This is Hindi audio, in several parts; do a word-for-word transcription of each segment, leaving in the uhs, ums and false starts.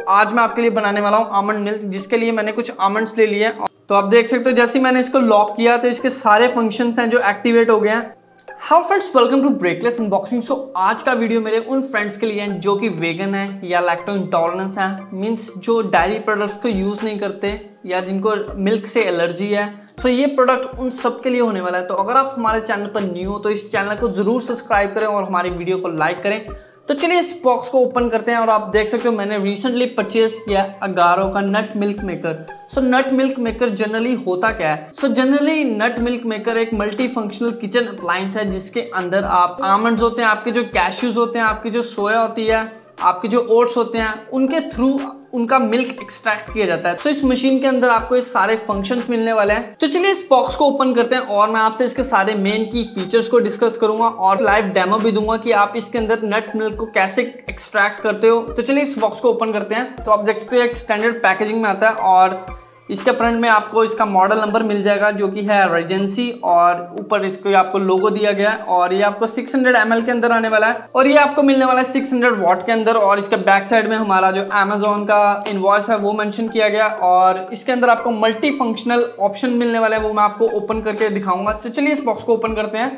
आज मैं आपके लिए बनाने वाला हूँ आमंड मिल्क, जिसके लिए मैंने कुछ आमंड्स ले लिए हैं। तो आप देख सकते हो जैसे मैंने इसको लॉक किया तो इसके सारे फंक्शंस हैं जो एक्टिवेट हो गए हैं। How friends, welcome to breakless unboxing. So आज का वीडियो मेरे उन फ्रेंड्स के लिए हैं जो कि वेगन है या लैक्टो इंटॉलरेंस है, मींस जो डायरी प्रोडक्ट्स को यूज़ नहीं करते या जिनको मिल्क से एलर्जी है। सो so, ये प्रोडक्ट उन सब के लिए होने वाला है। तो अगर आप हमारे चैनल पर न्यू हो तो इस चैनल को ज़रूर सब्सक्राइब करें और हमारी वीडियो को लाइक करें। तो चलिए इस बॉक्स को ओपन करते हैं और आप देख सकते हो मैंने रिसेंटली परचेज किया अगारो का nut milk maker. So nut milk maker generally होता क्या है? So generally nut milk maker एक मल्टी फंक्शनल किचन अप्लायंस है जिसके अंदर आप आमंड्स होते हैं, आपके जो कैश्यूज होते हैं, आपकी जो सोया होती है, आपके जो ओट्स होते हैं, उनके थ्रू उनका मिल्क एक्सट्रैक्ट किया जाता है। तो इस मशीन के अंदर आपको इस सारे फंक्शंस मिलने वाले हैं। तो चलिए इस बॉक्स को ओपन करते हैं और मैं आपसे इसके सारे मेन की फीचर्स को डिस्कस करूंगा और लाइव डेमो भी दूंगा कि आप इसके अंदर नट मिल्क को कैसे एक्सट्रैक्ट करते हो। तो चलिए इस बॉक्स को ओपन करते हैं। तो आप देख सकते हो एक स्टैंडर्ड पैकेजिंग में आता है और इसके फ्रंट में आपको इसका मॉडल नंबर मिल जाएगा जो कि है रेजेंसी, और ऊपर इसको आपको लोगो दिया गया है और ये आपको छह सौ एम एल के अंदर आने वाला है और ये आपको मिलने वाला है छह सौ वॉट के अंदर। और इसके बैक साइड में हमारा जो अमेजोन का इनवॉइस है वो मेंशन किया गया और इसके अंदर आपको मल्टी फंक्शनल ऑप्शन मिलने वाले हैं, वो मैं आपको ओपन करके दिखाऊंगा। तो चलिए इस बॉक्स को ओपन करते हैं।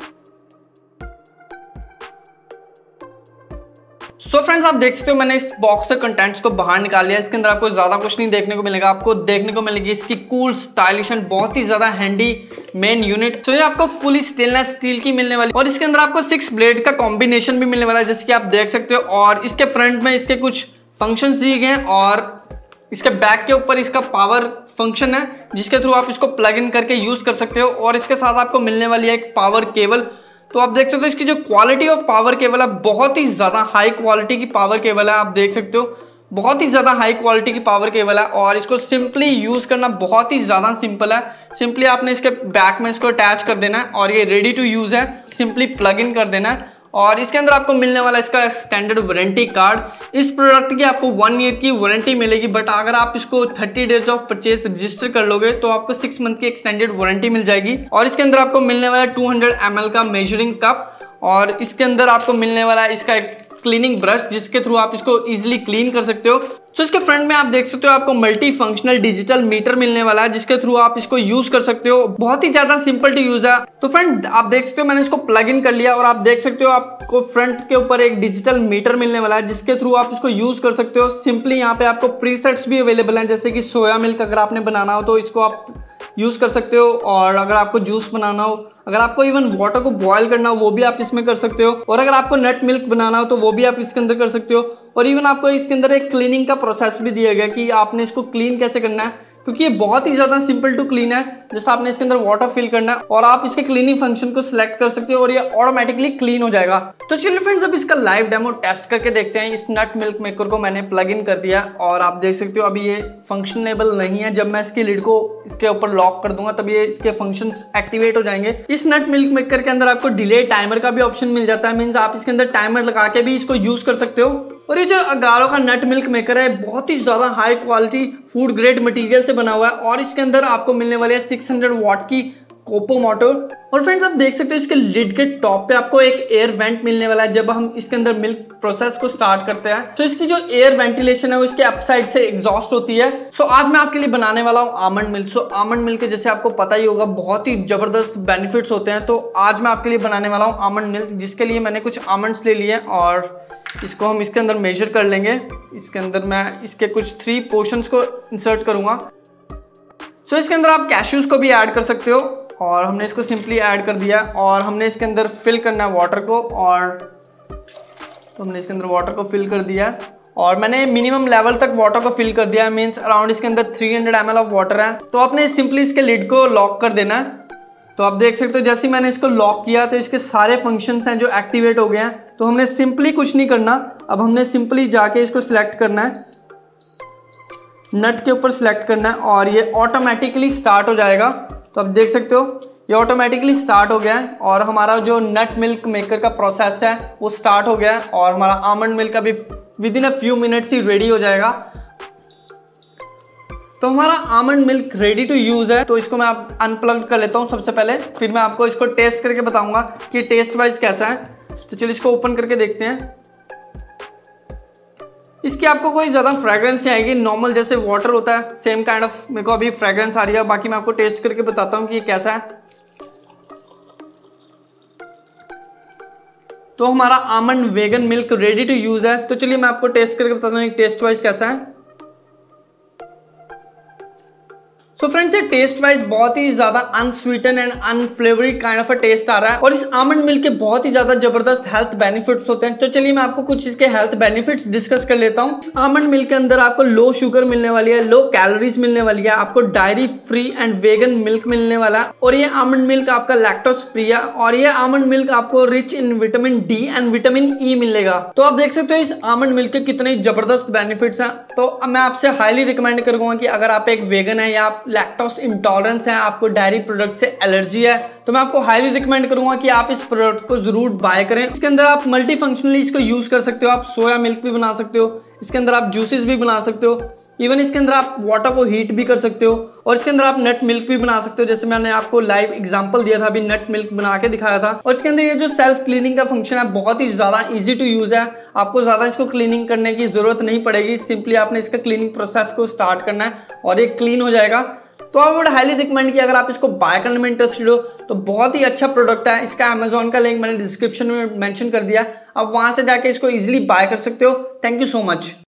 सो so फ्रेंड्स, आप देख सकते हो मैंने इस बॉक्स से कंटेंट्स को बाहर निकाल लिया। इसके अंदर आपको ज्यादा कुछ नहीं देखने को मिलेगा, आपको देखने को मिलेगी इसकी कूल स्टाइलिश एंड बहुत ही ज्यादा हैंडी मेन यूनिट। तो ये आपको फुली स्टेनलेस स्टील की मिलने वाली और इसके अंदर आपको सिक्स ब्लेड का कॉम्बिनेशन भी मिलने वाला है जैसे कि आप देख सकते हो। और इसके फ्रंट में इसके कुछ फंक्शंस दिए गए हैं और इसके बैक के ऊपर इसका पावर फंक्शन है जिसके थ्रू आप इसको प्लग इन करके यूज कर सकते हो। और इसके साथ आपको मिलने वाली है एक पावर केबल। तो आप देख सकते हो इसकी जो क्वालिटी ऑफ पावर केबल है बहुत ही ज्यादा हाई क्वालिटी की पावर केबल है। आप देख सकते हो बहुत ही ज्यादा हाई क्वालिटी की पावर केबल है और इसको सिंपली यूज करना बहुत ही ज्यादा सिंपल है। सिंपली आपने इसके बैक में इसको अटैच कर देना है और ये रेडी टू यूज है, सिंपली प्लग इन कर देना है। और इसके अंदर आपको मिलने वाला इसका स्टैंडर्ड वारंटी कार्ड। इस प्रोडक्ट की आपको वन ईयर की वारंटी मिलेगी, बट अगर आप इसको thirty days of purchase register कर लोगे तो आपको सिक्स मंथ की एक्सटेंडेड वारंटी मिल जाएगी। और इसके अंदर आपको मिलने वाला टू हंड्रेड एम एल का मेजरिंग कप और इसके अंदर आपको मिलने वाला है इसका एक क्लीनिंग ब्रश जिसके थ्रू आप इसको इजीली क्लीन कर सकते हो। तो इसके फ्रंट में आप देख सकते हो आपको मल्टी फंक्शनल डिजिटल मीटर मिलने वाला है जिसके थ्रू आप इसको यूज कर सकते हो। बहुत ही ज्यादा सिंपल टू यूज है। तो फ्रेंड्स आप देख सकते हो मैंने इसको प्लग इन कर लिया और आप देख सकते हो आपको फ्रंट के ऊपर एक डिजिटल मीटर मिलने वाला है जिसके थ्रू आप इसको यूज कर सकते हो। सिंपली यहाँ पे आपको प्रीसेट्स भी अवेलेबल हैं जैसे कि सोया मिल्क अगर आपने बनाना हो तो इसको आप यूज कर सकते हो, और अगर आपको जूस बनाना हो, अगर आपको इवन वाटर को बॉयल करना हो वो भी आप इसमें कर सकते हो, और अगर आपको नट मिल्क बनाना हो तो वो भी आप इसके अंदर कर सकते हो। और इवन आपको इसके अंदर एक क्लीनिंग का प्रोसेस भी दिया गया कि आपने इसको क्लीन कैसे करना है, क्योंकि ये बहुत ही ज्यादा सिंपल टू क्लीन है। जैसे आपने इसके अंदर वाटर फिल करना है और आप इसके क्लीनिंग फंक्शन को सिलेक्ट कर सकते हो और ये ऑटोमेटिकली क्लीन हो जाएगा। तो चलिए फ्रेंड्स अब इसका लाइव डेमो टेस्ट करके देखते हैं। इस नट मिल्क मेकर को मैंने प्लग इन कर दिया और आप देख सकते हो अभी ये फंक्शनेबल नहीं है। जब मैं इसकी लिड को इसके ऊपर लॉक कर दूंगा तब ये इसके फंक्शन एक्टिवेट हो जाएंगे। इस नट मिल्क मेकर के अंदर आपको डिले टाइमर का भी ऑप्शन मिल जाता है, मीन्स आप इसके अंदर टाइमर लगा के भी इसको यूज कर सकते हो। और ये जो अगारो का नट मिल्क मेकर है बहुत ही ज्यादा high quality food grade material से बना हुआ है और इसके अंदर आपको मिलने वाली है सिक्स हंड्रेड वॉट की कोपो मोटर। और फ्रेंड्स आप देख सकते हो इसके लिड के टॉप पे आपको एक एयर वेंट मिलने वाला है जब हम इसके अंदर मिल्क प्रोसेस को स्टार्ट करते हैं। तो इसकी जो एयर वेंटिलेशन है वो इसके अप साइड से एग्जॉस्ट होती है। सो आज मैं आपके लिए बनाने वाला हूँ almond milk. So almond milk के जैसे आपको पता ही होगा बहुत ही जबरदस्त बेनिफिट्स होते हैं। तो आज मैं आपके लिए बनाने वाला हूँ आमंड मिल्क, जिसके लिए मैंने कुछ आमंड्स ले लिए और इसको हम इसके अंदर मेजर कर लेंगे। इसके अंदर मैं इसके कुछ थ्री पोर्शंस को इंसर्ट करूंगा। सो so, इसके अंदर आप कैश्यूज को भी ऐड कर सकते हो और हमने इसको सिंपली ऐड कर दिया और हमने इसके अंदर फिल करना है वाटर को। और तो हमने इसके अंदर वाटर को फिल कर दिया और मैंने मिनिमम लेवल तक वाटर को फिल कर दिया, मीन्स अराउंड इसके अंदर three hundred M L of water है। तो आपने सिंपली इसके लिड को लॉक कर देना है। तो आप देख सकते हो जैसे मैंने इसको लॉक किया तो इसके सारे फंक्शंस हैं जो एक्टिवेट हो गए हैं। तो हमने सिंपली कुछ नहीं करना, अब हमने सिंपली जाके इसको सिलेक्ट करना है, नट के ऊपर सिलेक्ट करना है और ये ऑटोमेटिकली स्टार्ट हो जाएगा। तो आप देख सकते हो ये ऑटोमेटिकली स्टार्ट हो गया है और हमारा जो नट मिल्क मेकर का प्रोसेस है वो स्टार्ट हो गया है और हमारा आमंड मिल्क अभी within a few minutes ही रेडी हो जाएगा। तो हमारा almond milk ready to use है। तो इसको मैं आप अनप्लग कर लेता हूँ सबसे पहले, फिर मैं आपको इसको टेस्ट करके बताऊंगा कि टेस्ट वाइज कैसा है। तो चलिए इसको ओपन करके देखते हैं। इसकी आपको कोई ज़्यादा फ्रेग्रेंस नहीं आएगी, नॉर्मल जैसे वाटर होता है सेम काइंड ऑफ मेरे को अभी फ्रेग्रेंस आ रही है। बाकी मैं आपको टेस्ट करके बताता हूँ कि ये कैसा है। तो हमारा almond vegan milk ready to use है। तो चलिए मैं आपको टेस्ट करके बताता हूँ टेस्ट वाइज कैसा है। सो फ्रेंड्स ये टेस्ट वाइज बहुत ही ज्यादा unsweetened and unflavoured kind of a taste आ रहा है और इस आमंड मिल्क के बहुत ही ज्यादा जबरदस्त हेल्थ बेनिफिट्स होते हैं। तो चलिए मैं आपको कुछ इसके हेल्थ बेनिफिट्स डिस्कस कर लेता हूँ। इस आमंड मिल्क के अंदर आपको लो शुगर मिलने वाली है, लो कैलोरीज मिलने वाली है, आपको dairy free and vegan milk मिलने वाला है और ये आमंड मिल्क आपका लैक्टोज फ्री है और ये आमंड मिल्क आपको rich in vitamin D and vitamin E मिलेगा। तो आप देख सकते हो इस आमंड मिल्क के कितने जबरदस्त बेनिफिट्स हैं। तो मैं आपसे हाईली रिकमेंड करूंगा कि अगर आप एक वेगन है या लैक्टोज इंटॉलरेंस है, आपको डेयरी प्रोडक्ट से एलर्जी है, तो मैं आपको हाईली रिकमेंड करूंगा कि आप इस प्रोडक्ट को जरूर बाय करें। इसके अंदर आप मल्टी फंक्शनली इसको यूज कर सकते हो, आप सोया मिल्क भी बना सकते हो, इसके अंदर आप जूसेस भी बना सकते हो, इवन इसके अंदर आप वाटर को हीट भी कर सकते हो और इसके अंदर आप नट मिल्क भी बना सकते हो, जैसे मैंने आपको लाइव एग्जांपल दिया था, अभी नट मिल्क बना के दिखाया था। और इसके अंदर ये जो सेल्फ क्लीनिंग का फंक्शन है बहुत ही ज्यादा इजी टू यूज है, आपको ज्यादा इसको क्लीनिंग करने की जरूरत नहीं पड़ेगी, सिंपली आपने इसका क्लीनिंग प्रोसेस को स्टार्ट करना है और ये क्लीन हो जाएगा। तो आई वुड हाईली रिकमेंड कि अगर आप इसको बाय करने में इंटरेस्टेड हो तो बहुत ही अच्छा प्रोडक्ट है। इसका अमेजोन का लिंक मैंने डिस्क्रिप्शन में मेंशन कर दिया, आप वहां से जाके इसको इजीली बाय कर सकते हो। Thank you so much.